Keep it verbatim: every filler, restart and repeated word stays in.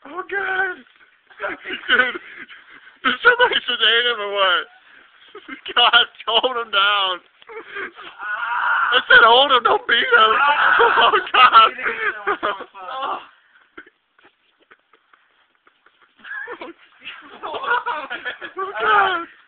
Oh God. Dude, did somebody sedate him or what? God, hold him down. I said hold him, don't beat him. Oh God. Oh God.